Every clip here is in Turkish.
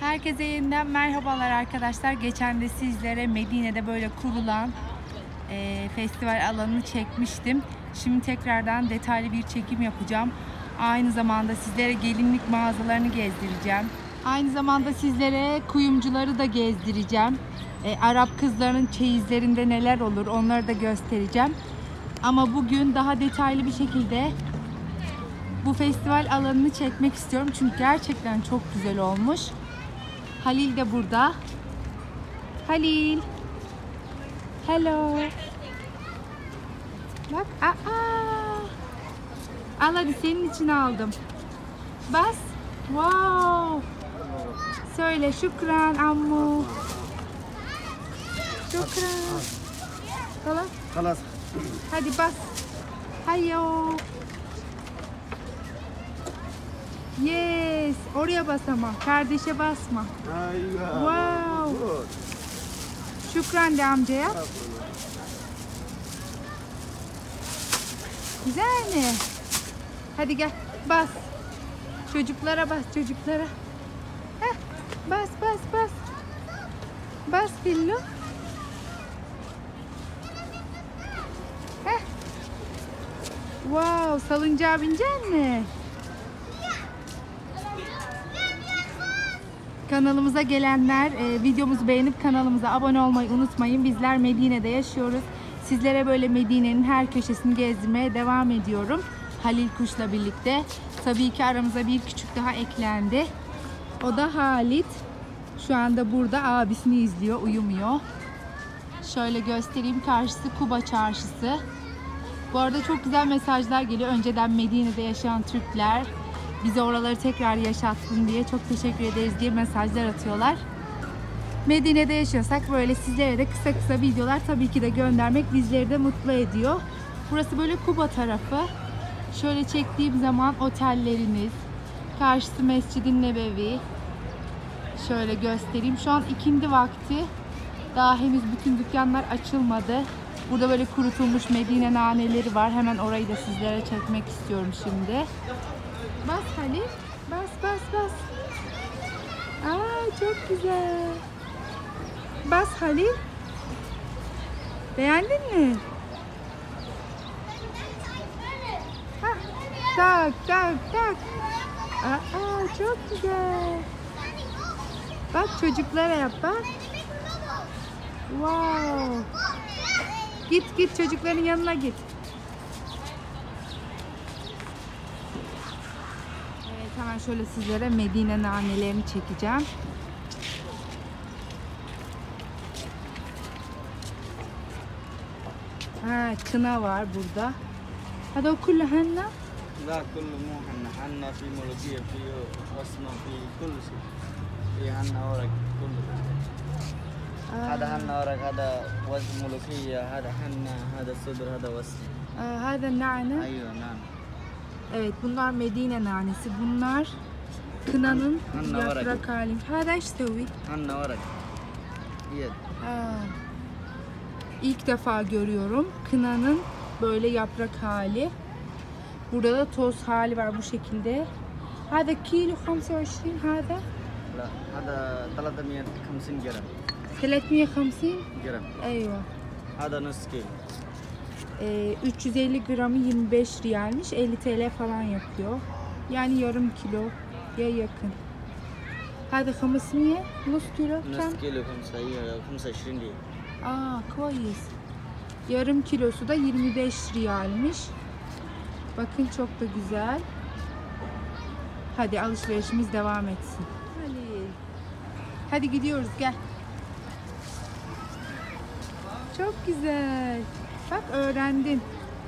Herkese yeniden merhabalar arkadaşlar. Geçen de sizlere Medine'de böyle kurulan festival alanını çekmiştim. Şimdi tekrardan detaylı bir çekim yapacağım. Aynı zamanda sizlere gelinlik mağazalarını gezdireceğim. Aynı zamanda sizlere kuyumcuları da gezdireceğim. Arap kızlarının çeyizlerinde neler olur onları da göstereceğim. Ama bugün daha detaylı bir şekilde bu festival alanını çekmek istiyorum. Çünkü gerçekten çok güzel olmuş. Halil de burada. Halil. Hello. Bak. Al hadi, senin için aldım. Bas. Wow. Söyle şükran ammu. Şükran. Kalas. Kalas. Hadi bas. Hayo. Yes. Oraya bas ama. Kardeşe basma. Wow. Şükran de amcaya. Güzel mi? Hadi gel. Bas. Çocuklara bas. Çocuklara. Heh. Bas bas bas. Bas Fillo. Heh. Wow. Salıncağa binecek mi? Kanalımıza gelenler videomuzu beğenip kanalımıza abone olmayı unutmayın. Bizler Medine'de yaşıyoruz. Sizlere böyle Medine'nin her köşesini gezdirmeye devam ediyorum. Halil Kuş'la birlikte. Tabii ki aramıza bir küçük daha eklendi. O da Halit. Şu anda burada abisini izliyor, uyumuyor. Şöyle göstereyim. Karşısı Kuba Çarşısı. Bu arada çok güzel mesajlar geliyor. Önceden Medine'de yaşayan Türkler bize oraları tekrar yaşattın diye çok teşekkür ederiz diye mesajlar atıyorlar. Medine'de yaşıyorsak böyle sizlere de kısa kısa videolar tabii ki de göndermek bizleri de mutlu ediyor. Burası böyle Kuba tarafı. Şöyle çektiğim zaman otelleriniz, karşısı Mescid-i Nebevi. Şöyle göstereyim. Şu an ikindi vakti. Daha henüz bütün dükkanlar açılmadı. Burada böyle kurutulmuş Medine naneleri var. Hemen orayı da sizlere çekmek istiyorum şimdi. Bas Halil. Bas bas bas. Aa, çok güzel. Bas Halil. Beğendin mi? Hah. Tak tak tak. Aa, çok güzel. Bak çocuklara yap bak. Wow. Git git çocukların yanına git. Hemen şöyle sizlere Medine nanelerini çekeceğim. Ha, kına var burada. Hadi oku lahanna. La kullu muhanna hanna fi mulukiye fi asma fi kullu şey. Fi hanna orak kullu. Hada hanna orak hada was mulukiye hada hanna hada sudur hada was. Hada nane. Ayyo nan. Evet, bunlar Medine nanesi. Bunlar kınanın yaprak hali. Hada işte bu. Hanna orak. Evet. İlk defa görüyorum kınanın böyle yaprak hali. Burada da toz hali var bu şekilde. Hada kilo 25 hada. La hada 350 gram. 350 gram. Eyvah. Hada nus kilo. 350 gramı 25 riyalmiş. 50 TL falan yapıyor. Yani yarım kiloya yakın. Hadi 500 nus kilo Nus kilo 25 diye. Koyuz. Yarım kilosu da 25 riyalmiş. Bakın çok da güzel. Hadi alışverişimiz devam etsin. Hadi gidiyoruz, gel. Çok güzel. Bak öğrendin.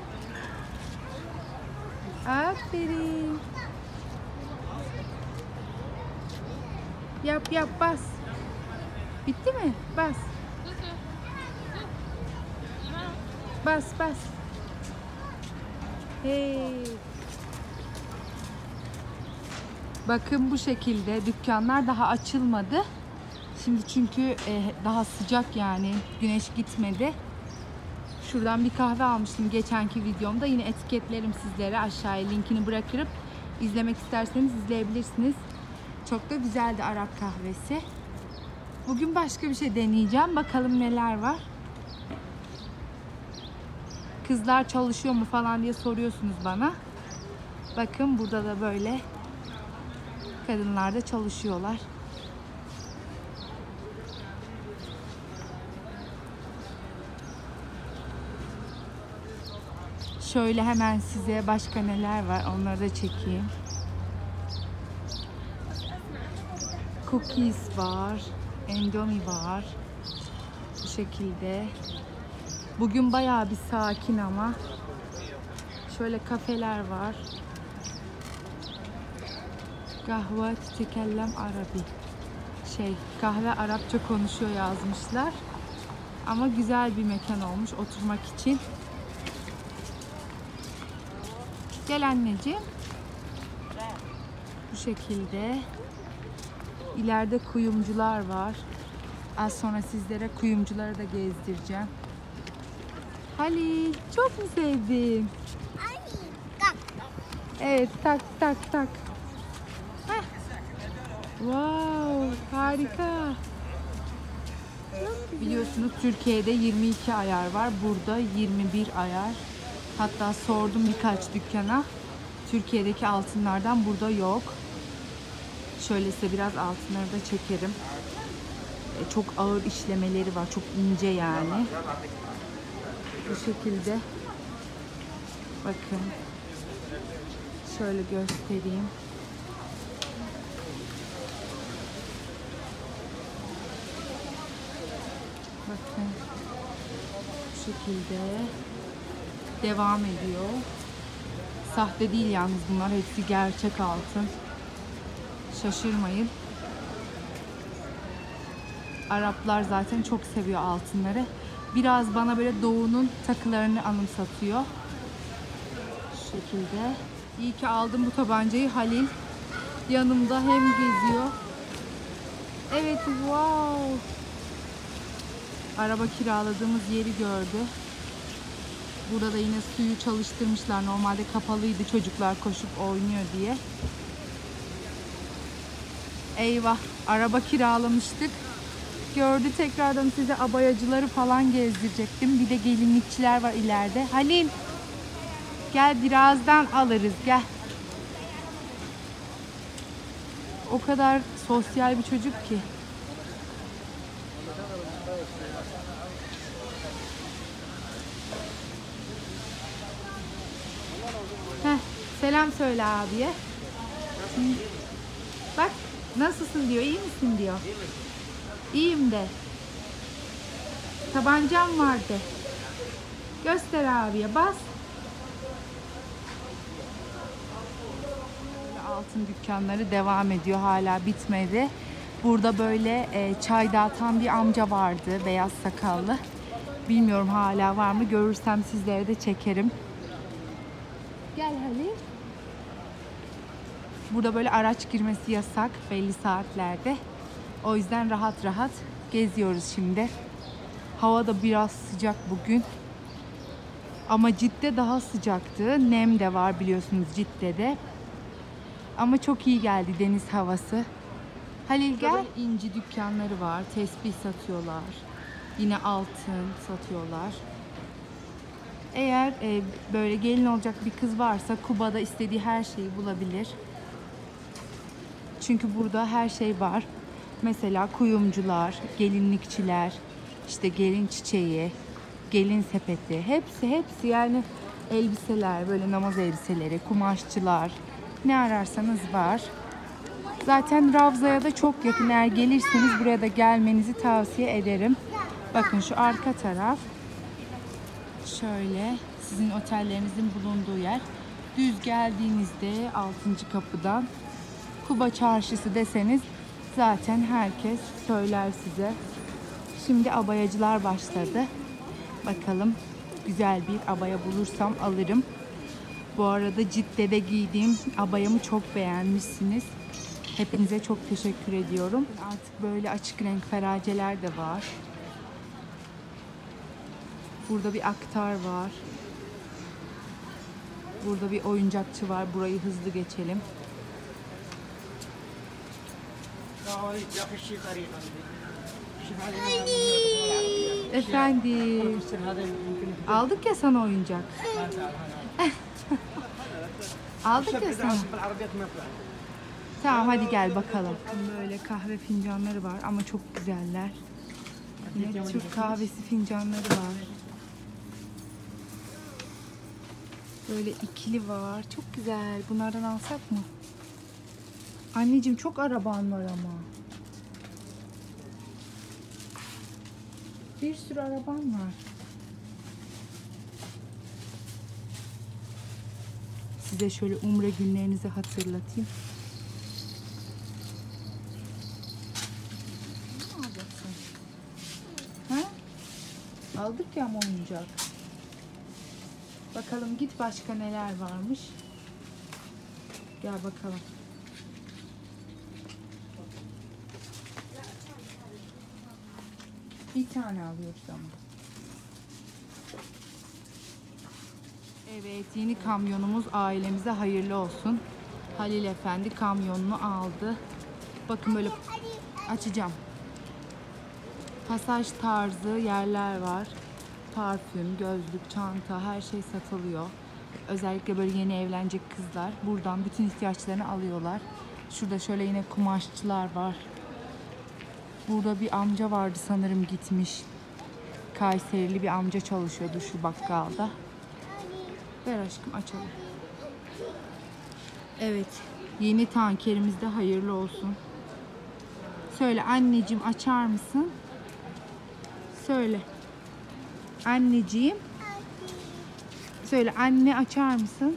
Aferin. Yap yap bas. Bitti mi? Bas. Bas bas. Hey. Bakın bu şekilde dükkanlar daha açılmadı. Şimdi çünkü daha sıcak, yani güneş gitmedi. Şuradan bir kahve almıştım geçenki videomda. Yine etiketlerim sizlere, aşağıya linkini bırakırım. İzlemek isterseniz izleyebilirsiniz. Çok da güzeldi Arap kahvesi. Bugün başka bir şey deneyeceğim. Bakalım neler var. Kızlar çalışıyor mu falan diye soruyorsunuz bana. Bakın burada da böyle kadınlar da çalışıyorlar. Şöyle hemen size başka neler var onları da çekeyim. Cookies var, endomi var. Bu şekilde. Bugün bayağı bir sakin ama. Şöyle kafeler var. Kahve tekellem Arabi. Kahve Arapça konuşuyor yazmışlar. Ama güzel bir mekan olmuş oturmak için. Gel anneciğim. Bu şekilde. İleride kuyumcular var. Az sonra sizlere kuyumcuları da gezdireceğim. Halil, çok mu sevdin? Evet, tak. Heh. Wow, harika. Biliyorsunuz Türkiye'de 22 ayar var. Burada 21 ayar. Hatta sordum birkaç dükkana. Türkiye'deki altınlardan burada yok. Şöyle size biraz altınları da çekerim. Çok ağır işlemeleri var. Çok ince yani. Bu şekilde. Bakın. Şöyle göstereyim. Bakın. Bu şekilde. Devam ediyor. Sahte değil yalnız bunlar. Hepsi gerçek altın. Şaşırmayın. Araplar zaten çok seviyor altınları. Biraz bana böyle doğunun takılarını anımsatıyor. Şu şekilde. İyi ki aldım bu tabancayı. Halil yanımda hem geziyor. Evet, wow. Araba kiraladığımız yeri gördü. Burada da yine suyu çalıştırmışlar. Normalde kapalıydı, çocuklar koşup oynuyor diye. Eyvah, araba kiralamıştık. Gördü, tekrardan size abayacıları falan gezdirecektim. Bir de gelinlikçiler var ileride. Halil, gel birazdan alırız, gel. O kadar sosyal bir çocuk ki. Heh, selam söyle abiye. Bak, nasılsın diyor, iyi misin diyor. İyiyim de. Tabancam vardı. Göster abiye, bas. Altın dükkanları devam ediyor, hala bitmedi. Burada böyle çay dağıtan bir amca vardı, beyaz sakallı. Bilmiyorum hala var mı, görürsem sizlere de çekerim. Gel Halil. Burada böyle araç girmesi yasak belli saatlerde. O yüzden rahat rahat geziyoruz şimdi. Hava da biraz sıcak bugün. Ama Cidde daha sıcaktı. Nem de var biliyorsunuz Cidde'de. Ama çok iyi geldi deniz havası. Halil gel. İnci dükkanları var. Tesbih satıyorlar. Yine altın satıyorlar. Eğer böyle gelin olacak bir kız varsa Kuba'da istediği her şeyi bulabilir. Çünkü burada her şey var. Mesela kuyumcular, gelinlikçiler, işte gelin çiçeği, gelin sepeti, hepsi yani elbiseler, böyle namaz elbiseleri, kumaşçılar, ne ararsanız var. Zaten Ravza'ya da çok yakın. Eğer gelirseniz buraya da gelmenizi tavsiye ederim. Bakın şu arka taraf. Şöyle sizin otellerinizin bulunduğu yer. Düz geldiğinizde 6. kapıdan Kuba Çarşısı deseniz zaten herkes söyler size. Şimdi abayacılar başladı. Bakalım güzel bir abaya bulursam alırım. Bu arada Cidde'de giydiğim abayamı çok beğenmişsiniz. Hepinize çok teşekkür ediyorum. Artık böyle açık renk feraceler de var. Burada bir aktar var. Burada bir oyuncakçı var. Burayı hızlı geçelim. Efendim. Aldık ya sana oyuncak. Aldık ya sana. Tamam hadi gel bakalım. Böyle kahve fincanları var ama çok güzeller. Yine Türk kahvesi fincanları var. Böyle ikili var. Çok güzel. Bunlardan alsak mı? Anneciğim çok araban var ama. Bir sürü araban var. Size şöyle umre günlerinizi hatırlatayım. Ne alacaksın? Ha? Aldık ya ama oyuncak. Bakalım git başka neler varmış. Gel bakalım. Bir tane alıyoruz ama. Evet, yeni kamyonumuz ailemize hayırlı olsun. Halil Efendi kamyonunu aldı. Bakın böyle açacağım. Pasaj tarzı yerler var. Parfüm, gözlük, çanta her şey satılıyor. Özellikle böyle yeni evlenecek kızlar buradan bütün ihtiyaçlarını alıyorlar. Şurada şöyle yine kumaşçılar var. Burada bir amca vardı sanırım gitmiş. Kayserili bir amca çalışıyordu şu bakkalda. Ver aşkım açalım. Evet, yeni tankerimiz de hayırlı olsun. Söyle anneciğim açar mısın? Söyle. Anneciğim. Söyle anne açar mısın?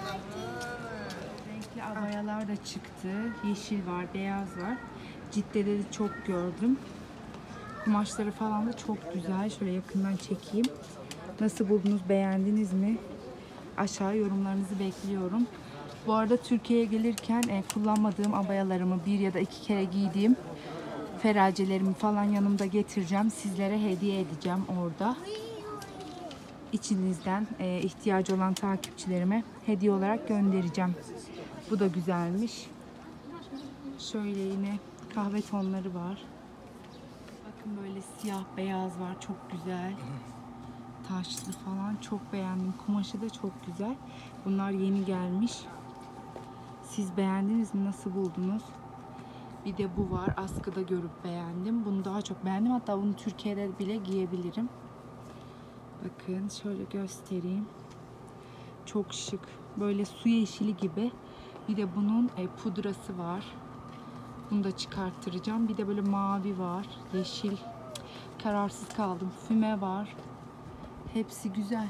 Renkli abayalar da çıktı. Yeşil var, beyaz var. Cidde'de de çok gördüm. Kumaşları falan da çok güzel. Şöyle yakından çekeyim. Nasıl buldunuz? Beğendiniz mi? Aşağı yorumlarınızı bekliyorum. Bu arada Türkiye'ye gelirken kullanmadığım abayalarımı bir ya da iki kere giydiğim feracelerimi falan yanımda getireceğim. Sizlere hediye edeceğim orada. İçinizden ihtiyacı olan takipçilerime hediye olarak göndereceğim. Bu da güzelmiş. Şöyle yine kahve tonları var. Bakın böyle siyah beyaz var. Çok güzel. Taşlı falan. Çok beğendim. Kumaşı da çok güzel. Bunlar yeni gelmiş. Siz beğendiniz mi? Nasıl buldunuz? Bir de bu var. Askıda görüp beğendim. Bunu daha çok beğendim. Hatta bunu Türkiye'de bile giyebilirim. Bakın şöyle göstereyim. Çok şık. Böyle su yeşili gibi. Bir de bunun pudrası var. Bunu da çıkarttıracağım. Bir de böyle mavi var. Yeşil. Kararsız kaldım. Füme var. Hepsi güzel.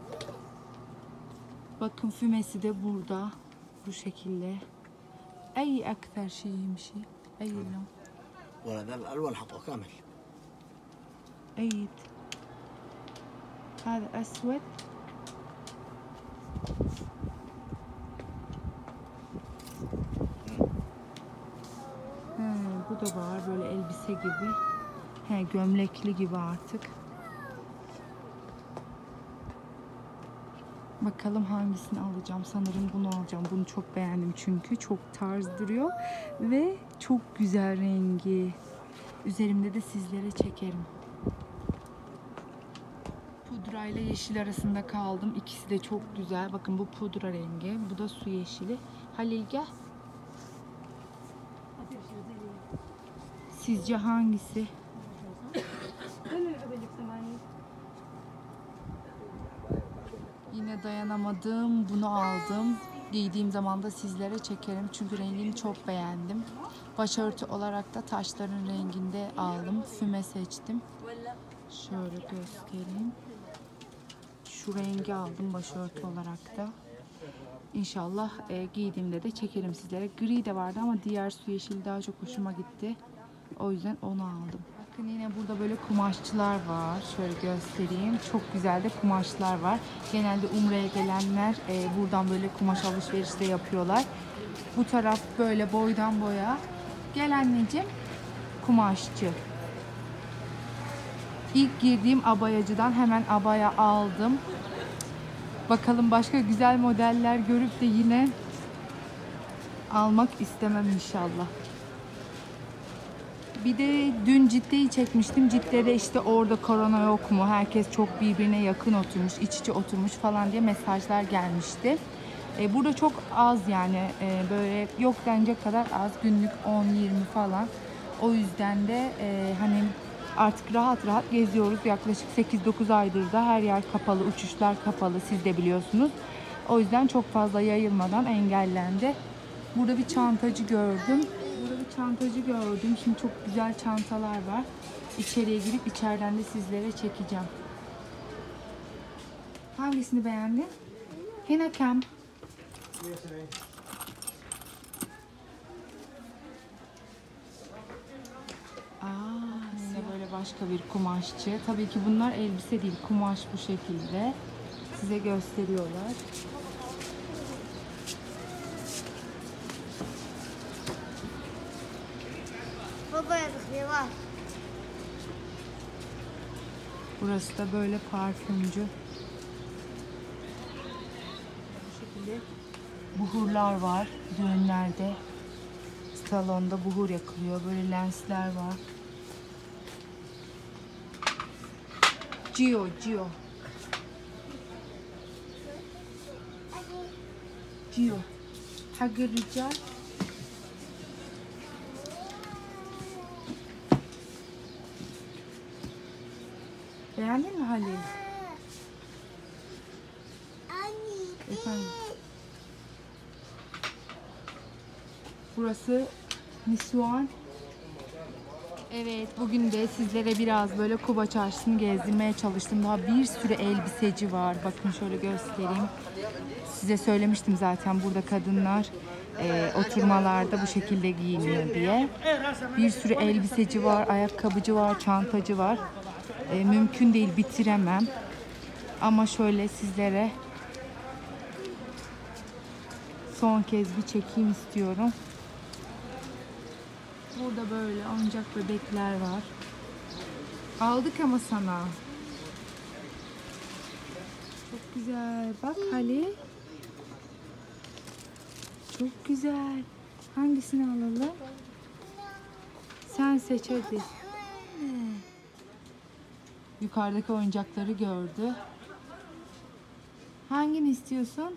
Bakın fümesi de burada. Bu şekilde. أي أكثر شيء يمشي؟ أي لون؟ وهذا الألوان حطه كامل. أيد هذا أسود. Bu da var böyle elbise gibi. Gömlekli gibi artık. Bakalım hangisini alacağım. Sanırım bunu alacağım. Bunu çok beğendim çünkü çok tarz duruyor ve çok güzel rengi. Üzerimde de sizlere çekerim. Pudra ile yeşil arasında kaldım. İkisi de çok güzel. Bakın bu pudra rengi. Bu da su yeşili. Halil gel. Sizce hangisi? Yine dayanamadım. Bunu aldım. Giydiğim zaman da sizlere çekerim. Çünkü rengini çok beğendim. Başörtü olarak da taşların renginde aldım. Füme seçtim. Şöyle göstereyim. Şu rengi aldım başörtü olarak da. İnşallah giydiğimde de çekerim sizlere. Gri de vardı ama diğer su yeşili daha çok hoşuma gitti. O yüzden onu aldım. Bakın yine burada böyle kumaşçılar var. Şöyle göstereyim. Çok güzel de kumaşlar var. Genelde Umre'ye gelenler buradan böyle kumaş alışverişi de yapıyorlar. Bu taraf böyle boydan boya. Gel anneciğim. Kumaşçı. İlk girdiğim abayacıdan hemen abaya aldım. Bakalım başka güzel modeller görüp de yine almak istemem inşallah. Bir de dün Cidde'yi çekmiştim. Cidde'de işte orada korona yok mu? Herkes çok birbirine yakın oturmuş, iç içe oturmuş falan diye mesajlar gelmişti. Burada çok az yani böyle yok denecek kadar az, günlük 10-20 falan. O yüzden de hani artık rahat rahat geziyoruz. Yaklaşık 8-9 aydır da her yer kapalı, uçuşlar kapalı, siz de biliyorsunuz. O yüzden çok fazla yayılmadan engellendi. Burada bir çantacı gördüm. Şimdi çok güzel çantalar var. İçeriye girip içeriden de sizlere çekeceğim. Hangisini beğendin? Hina Kam. Yine böyle başka bir kumaşçı. Tabii ki bunlar elbise değil, kumaş bu şekilde. Size gösteriyorlar. Burası da böyle parfümcü. Bu şekilde buhurlar var düğünlerde. Salonda buhur yakılıyor. Böyle lensler var. Gio. حق الرجال. Beğendin mi Halil? Efendim. Burası Nisuan. Evet, bugün de sizlere biraz böyle Kuba Çarşısı'nı gezdirmeye çalıştım. Daha bir sürü elbiseci var. Bakın şöyle göstereyim. Size söylemiştim zaten burada kadınlar oturmalarda bu şekilde giyiniyor diye. Bir sürü elbiseci var, ayakkabıcı var, çantacı var. Mümkün değil, bitiremem. Ama şöyle sizlere son kez bir çekeyim istiyorum. Burada böyle oyuncak bebekler var. Aldık ama sana. Çok güzel. Bak Halil. Çok güzel. Hangisini alalım? Sen seç hadi. Yukarıdaki oyuncakları gördü. Hangini istiyorsun?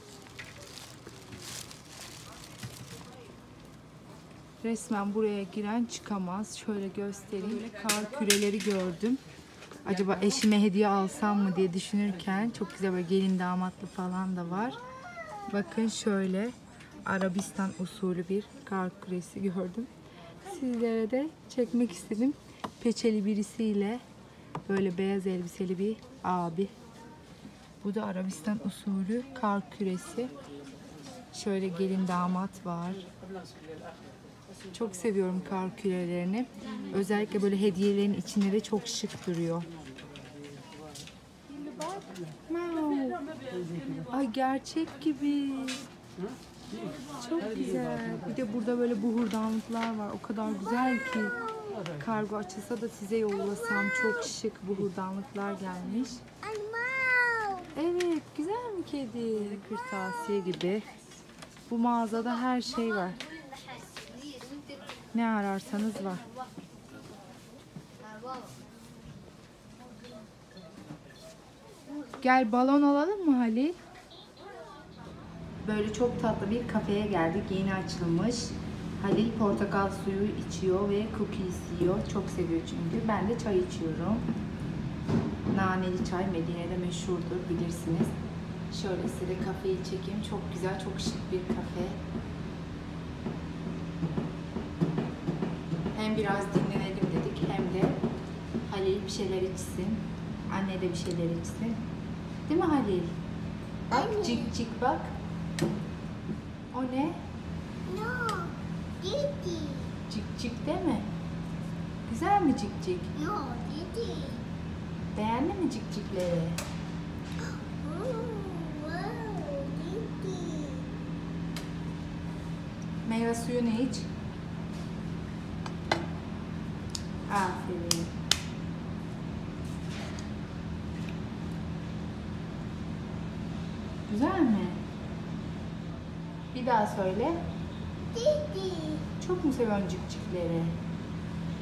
Resmen buraya giren çıkamaz. Şöyle göstereyim. Böyle kar küreleri gördüm. Acaba eşime hediye alsam mı diye düşünürken çok güzel böyle gelin damatlı falan da var. Bakın şöyle Arabistan usulü bir kar küresi gördüm. Sizlere de çekmek istedim. Peçeli birisiyle böyle beyaz elbiseli bir abi. Bu da Arabistan usulü kar küresi. Şöyle gelin damat var. Çok seviyorum kar kürelerini. Özellikle böyle hediyelerin içinde de çok şık duruyor. Ay gerçek gibi. Çok güzel. Bir de burada böyle buhurdanlıklar var. O kadar güzel ki. Kargo açılsa da size yollasam, çok şık buhurdanlıklar gelmiş. Evet, güzel mi kedi? Kırtasiye gibi. Bu mağazada her şey var. Ne ararsanız var. Gel balon alalım mı Halil? Böyle çok tatlı bir kafeye geldik. Yeni açılmış. Halil portakal suyu içiyor ve cookies yiyor. Çok seviyor çünkü. Ben de çay içiyorum. Naneli çay Medine'de meşhurdur, bilirsiniz. Şöyle size de kafeyi çekeyim. Çok güzel, çok şık bir kafe. Hem biraz dinlenelim dedik hem de Halil bir şeyler içsin. Anne de bir şeyler içsin. Değil mi Halil? Bak cik cik bak. O ne? No, Didi. Cik cik değil mi? Güzel mi cik cik? No, Didi. Beğendin mi cik cikleri? Wow, Didi. Meyve suyunu iç. Aferin. Güzel mi? Bir daha söyle. Didi. Çok mu seviyorsun cikcikleri?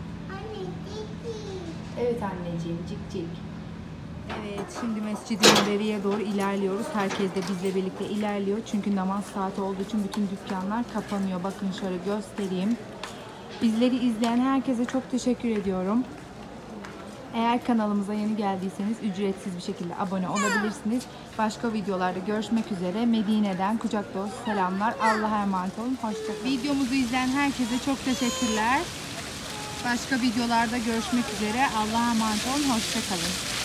Evet anneciğim, cik cik. Evet, şimdi Mescid-i Nebevi'ye doğru ilerliyoruz. Herkes de bizle birlikte ilerliyor. Çünkü namaz saati olduğu için bütün dükkanlar kapanıyor. Bakın şöyle göstereyim. Bizleri izleyen herkese çok teşekkür ediyorum. Eğer kanalımıza yeni geldiyseniz ücretsiz bir şekilde abone olabilirsiniz. Başka videolarda görüşmek üzere. Medine'den kucak dolusu selamlar. Allah'a emanet olun. Hoşçakalın. Videomuzu izleyen herkese çok teşekkürler. Başka videolarda görüşmek üzere. Allah'a emanet olun. Hoşçakalın.